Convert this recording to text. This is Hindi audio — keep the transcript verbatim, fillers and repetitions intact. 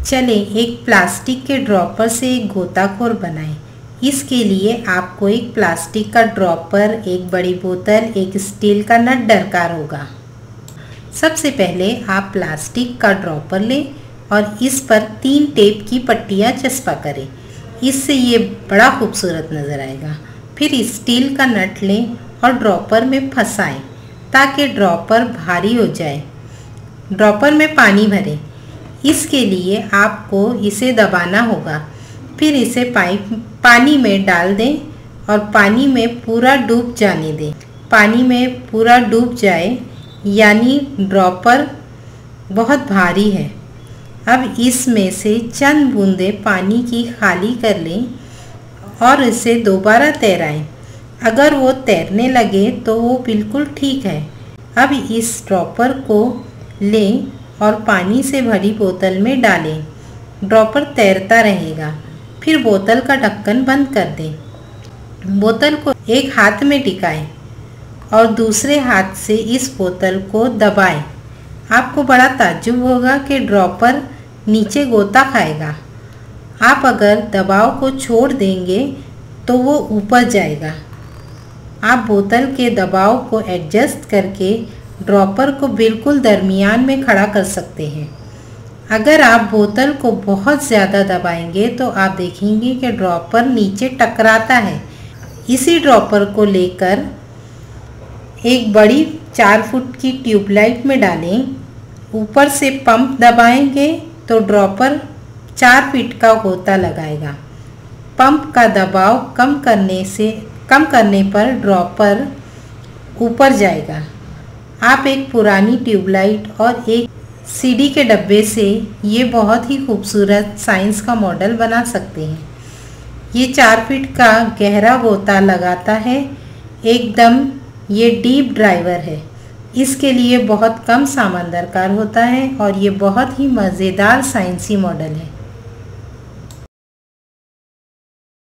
चले एक प्लास्टिक के ड्रॉपर से एक गोताखोर बनाएं। इसके लिए आपको एक प्लास्टिक का ड्रॉपर, एक बड़ी बोतल, एक स्टील का नट दरकार होगा। सबसे पहले आप प्लास्टिक का ड्रॉपर लें और इस पर तीन टेप की पट्टियाँ चस्पा करें। इससे ये बड़ा खूबसूरत नज़र आएगा। फिर स्टील का नट लें और ड्रॉपर में फंसाएं ताकि ड्रॉपर भारी हो जाए। ड्रॉपर में पानी भरें। इसके लिए आपको इसे दबाना होगा। फिर इसे पाइप पानी में डाल दें और पानी में पूरा डूब जाने दें। पानी में पूरा डूब जाए यानी ड्रॉपर बहुत भारी है। अब इसमें से चंद बूंदें पानी की खाली कर लें और इसे दोबारा तैराएं। अगर वो तैरने लगे तो वो बिल्कुल ठीक है। अब इस ड्रॉपर को लें और पानी से भरी बोतल में डालें। ड्रॉपर तैरता रहेगा। फिर बोतल का ढक्कन बंद कर दें। बोतल को एक हाथ में टिकाएं और दूसरे हाथ से इस बोतल को दबाएं। आपको बड़ा ताज्जुब होगा कि ड्रॉपर नीचे गोता खाएगा। आप अगर दबाव को छोड़ देंगे तो वो ऊपर जाएगा। आप बोतल के दबाव को एडजस्ट करके ड्रॉपर को बिल्कुल दरमियान में खड़ा कर सकते हैं। अगर आप बोतल को बहुत ज़्यादा दबाएंगे तो आप देखेंगे कि ड्रॉपर नीचे टकराता है। इसी ड्रॉपर को लेकर एक बड़ी चार फुट की ट्यूबलाइट में डालें। ऊपर से पंप दबाएंगे तो ड्रॉपर चार फीट का गोता लगाएगा। पंप का दबाव कम करने से कम करने पर ड्रॉपर ऊपर जाएगा। आप एक पुरानी ट्यूबलाइट और एक सीडी के डब्बे से ये बहुत ही खूबसूरत साइंस का मॉडल बना सकते हैं। ये चार फीट का गहरा गोता लगाता है। एकदम ये डीप ड्राइवर है। इसके लिए बहुत कम सामान दरकार होता है और ये बहुत ही मज़ेदार साइंसी मॉडल है।